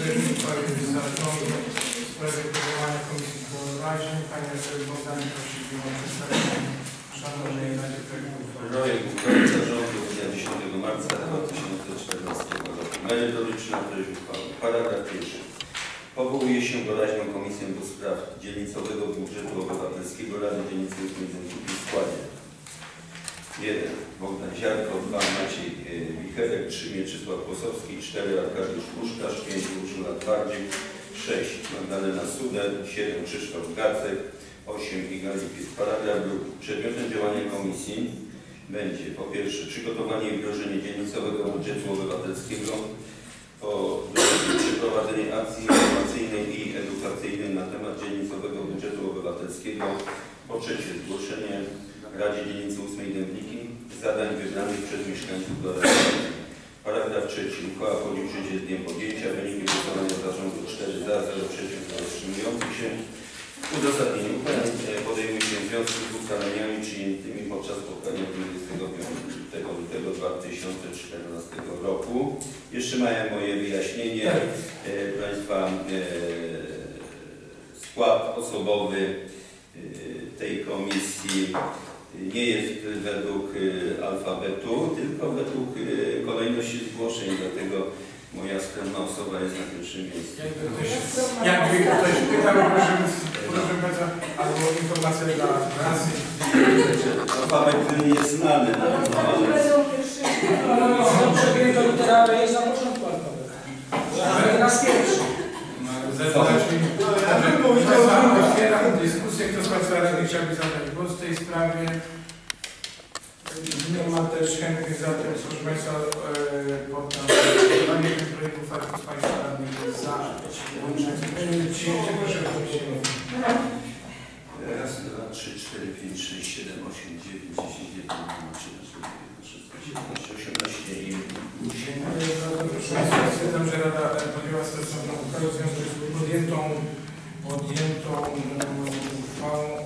projekt uchwały zarządu w sprawie powołania Komisji Doraźnej. Panie Bogdanie, prosiłbym o przedstawienie szanownej Radzie projektu uchwały. Projekt uchwały zarządu z dnia 10 marca 2014 roku. Merytoryczna treść uchwały. Paragraf pierwszy. Powołuje się doraźną Komisję do spraw dzielnicowego budżetu obywatelskiego Rady Dzielnicy Urzędników w składzie 1. Bogdan Ziarko, 2. Maciej Wicherek, 3. Mieczysław Kłosowski, 4. Arkadiusz Puszkarz, 5. Urszula Twardziuk, 6. Magdalena Suder, 7. Krzysztof Gacek, 8. Iga Lipiec. Paragraf drugi. Przedmiotem działania komisji będzie po pierwsze przygotowanie i wdrożenie dzielnicowego budżetu obywatelskiego, po drugie przeprowadzenie akcji informacyjnej i edukacyjnej na temat dzielnicowego budżetu obywatelskiego, po trzecie zgłoszenie Radzie Dzielnicy 8 Dębliki zadań wybranych przez mieszkańców do Rady. Paragraf trzeci. Uchwała wchodzi w życie z dniem podjęcia. Wyniki głosowania zarządu 4 za, 0 przeciw, 0 wstrzymujących się. W uzasadnieniu uchwały podejmuje się w związku z ustaleniami przyjętymi podczas spotkania 25 lutego 2014 roku. Jeszcze mają moje wyjaśnienie. Państwa, skład osobowy tej komisji nie jest według alfabetu, tylko według kolejności zgłoszeń, dlatego moja skromna osoba jest na pierwszym miejscu. Jakby ktoś pytał, proszę bardzo, albo informacja dla prasy. Alfabet jest znany. Dobrze, do literalny jest na początku alfabetu. Raz pierwszy. Otwieram dyskusję. Kto z Państwa radnych chciałby zabrać głos w tej sprawie? Nie ma też chętnych, zatem proszę Państwa, poddam głosowanie ten projekt uchwały. Kto z Państwa radnych jest za przyjęciem? Proszę o Raz, 2, 3, 4, 5, 6, 7, 8, 9, 10, 11, 12, 13, 14, 15 i 18. Stwierdzam, że Rada podjęła stosowną uchwałę w związku z podjętą uchwałą